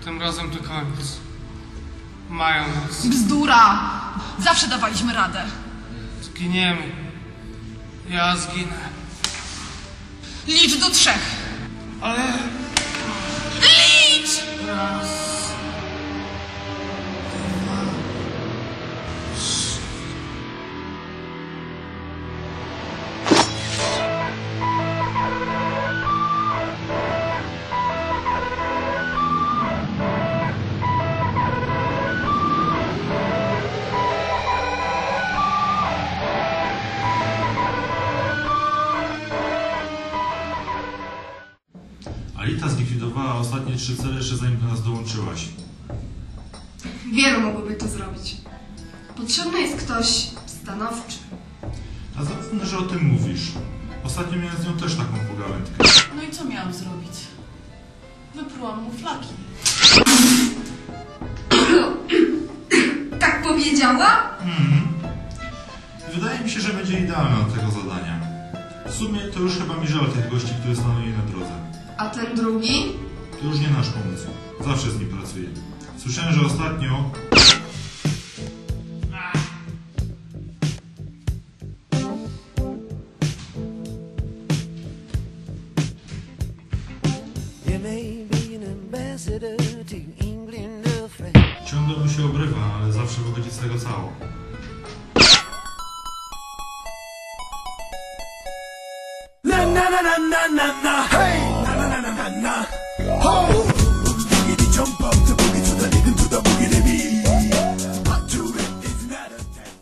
Tym razem to koniec. Mają nas. Bzdura! Zawsze dawaliśmy radę. Zginiemy. Ja zginę. Licz do 3. Ale... Licz! Raz... Alita zlikwidowała ostatnie 3 cele jeszcze zanim do nas dołączyłaś. Wielu mogłoby to zrobić. Potrzebny jest ktoś stanowczy. A zapewne, że o tym mówisz. Ostatnio miałem z nią też taką pogawędkę. No i co miałam zrobić? Wyprułam mu flaki. Tak powiedziała? Wydaje mi się, że będzie idealna do tego zadania. W sumie to już chyba mi żal tych gości, które staną jej na drodze. A ten drugi? To już nie nasz pomysł. Zawsze z nim pracuję. Słyszałem, że ostatnio... Ciągle mu się obrywa, ale zawsze wychodzi z tego cało. Na na na na na na na, hey, na na na na na na, ho. Boogity jump up to boogie to the rhythm to the boogie to beat. Hot to it is not a test.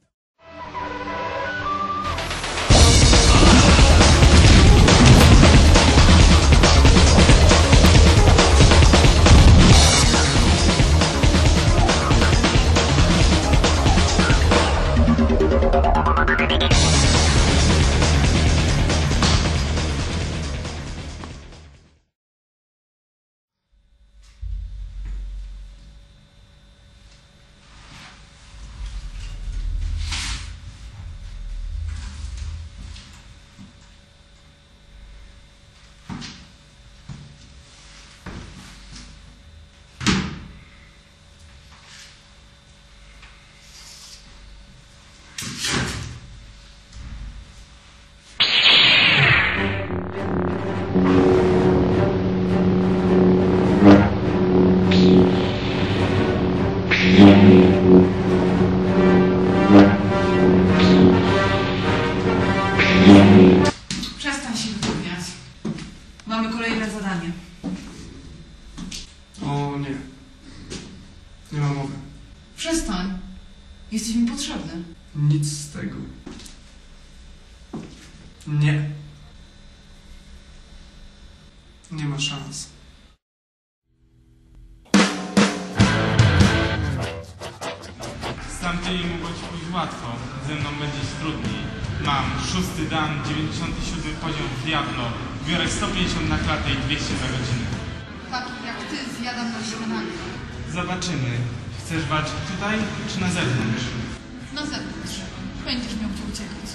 Przestań się wypełniać. Mamy kolejne zadanie. O nie. Nie ma mowy. Przestań. Jesteś mi potrzebny. Nic z tego. Nie. Nie ma szans. Z tamtymi mogło ci pójść łatwo, ze mną będzie ci trudniej. Mam 6. dan, 97 poziom w Diablo. Biorę 150 na klatę i 200 za godzinę. Takich jak ty zjadam na śniadanie. Zobaczymy. Chcesz walczyć tutaj, czy na zewnątrz? Na zewnątrz. Będziesz miał gdzie uciekać.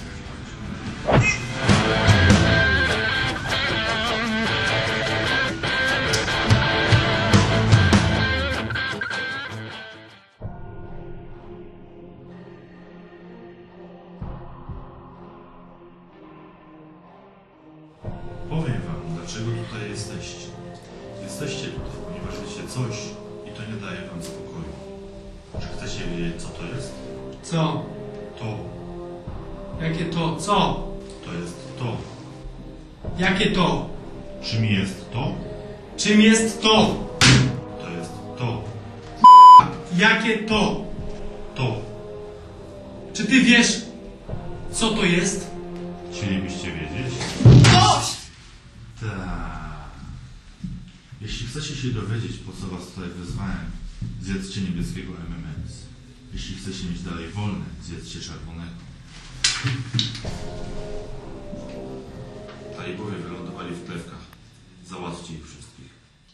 Powiem wam, dlaczego tutaj jesteście. Jesteście tutaj, ponieważ wiecie coś i to nie daje wam spokoju. Czy chcecie wiedzieć, co to jest? Co? To. Jakie to? Co? To jest to. Jakie to? Czym jest to? Czym jest to? To jest to. Jakie to? To. Czy ty wiesz, co to jest? Chcielibyście wiedzieć? Dość! Tak. Jeśli chcecie się dowiedzieć, po co was tutaj wezwałem, zjedzcie niebieskiego M&M's. Jeśli chcecie mieć dalej wolne, zjedzcie czerwonego. Talibowie wylądowali w plewkach. Załatwcie ich wszystkich.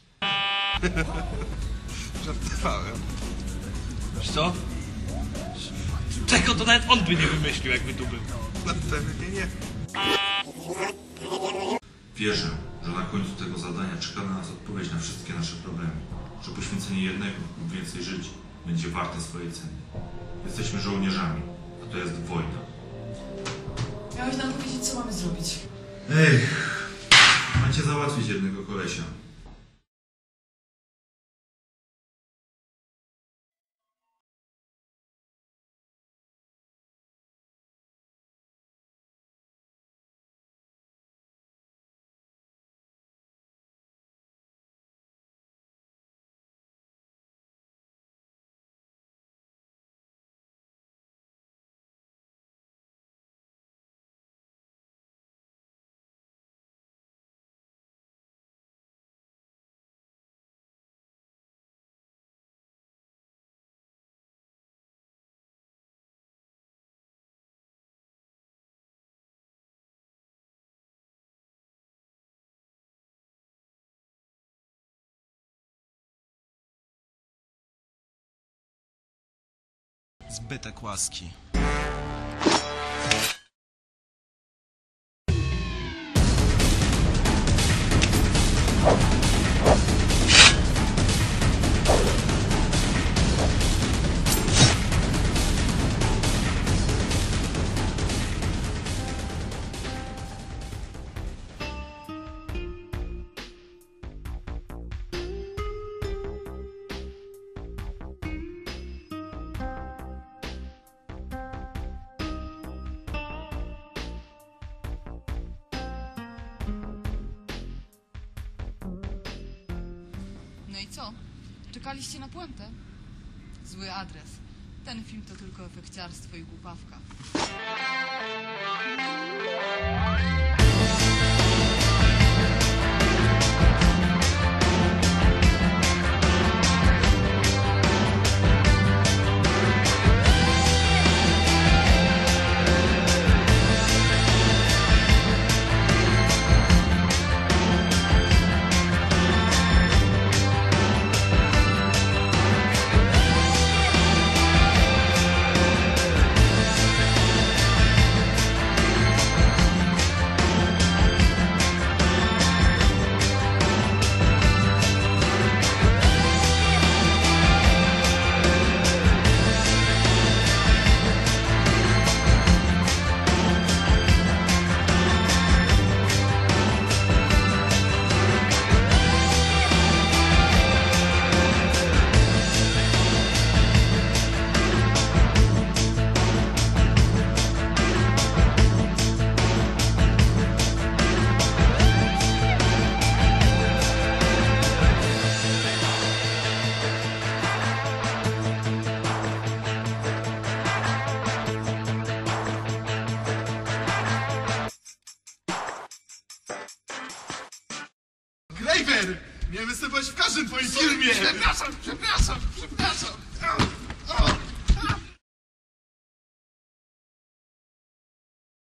Żartowałem. Wiesz co? Czego to nawet on by nie wymyślił, jakby tu był. No pewnie nie. Wierzę, że na końcu tego zadania czeka na nas odpowiedź na wszystkie nasze problemy. że poświęcenie jednego lub więcej żyć będzie warte swojej ceny. Jesteśmy żołnierzami, a to jest wojna. Miałeś nam powiedzieć, co mamy zrobić. Macie załatwić jednego kolesia. Zbytek łaski. No i co? Czekaliście na puentę? Zły adres. Ten film to tylko efekciarstwo i głupawka. Graver! Miałem występować w każdym twoim filmie! Przepraszam!